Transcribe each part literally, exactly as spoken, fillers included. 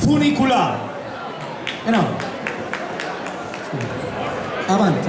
funicolare. Eh no. Avanti.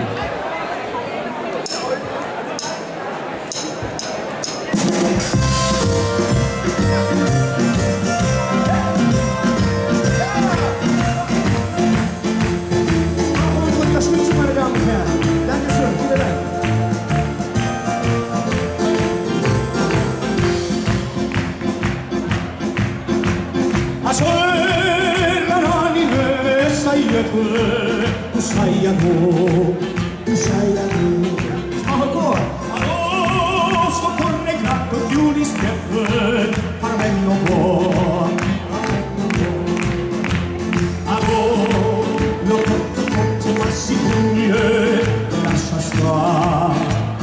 Tu sai a noi, tu sai a noi. Ancora, agosto con le gratto più di schiaffè, parvenno buono. Agosto, lo porto forte ma si puglie, lascia stare.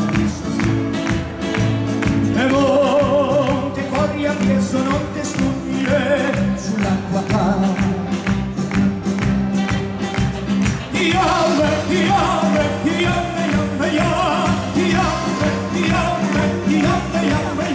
E non te corri a piezo, non te stuglie, sull'acqua cara. Yambe, yambe, yambe, yambe, yambe, yambe, yambe, yambe, yambe,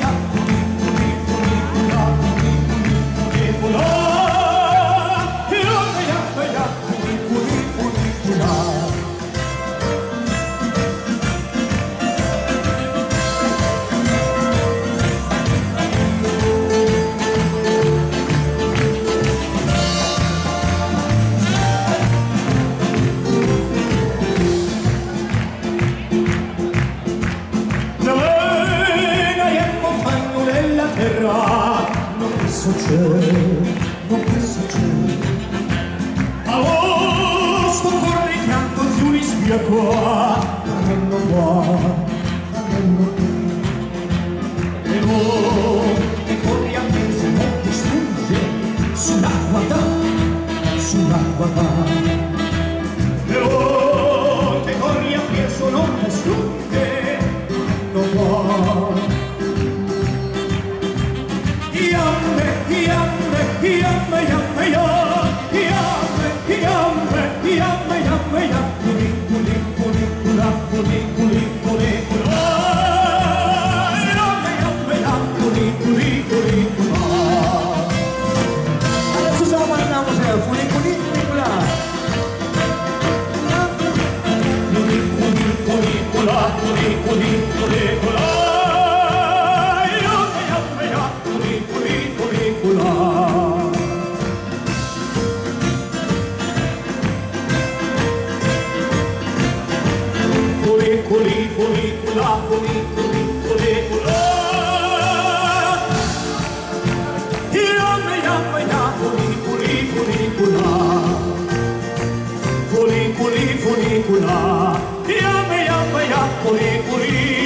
non penso c'è, non penso c'è. Agosto corre il pianto di un ispia qua, farello qua, farello qui. E voi, e corri a mezzo, non ti strugge, sull'acqua da, sull'acqua da. E voi, e corri a mezzo, non ti strugge, farello qua. Yambe, yambe, yambe, yambe, yambe, yambe, yambe, yambe, yambe, culi, culi, cula, culi, culi, culi, cula. Yambe, yambe, yambe, culi, culi, culi, cula. Adesso stiamo andando a culi, culi, culi, cula. Culi, culi, culi, cula, culi, culi, culi, cula. Culi, culi, cula, culi, culi, culi, cula. Yambe, yambe, yambe, culi, culi, cula. Culi, culi, culi, cula. Yambe, yambe, yambe, culi, culi.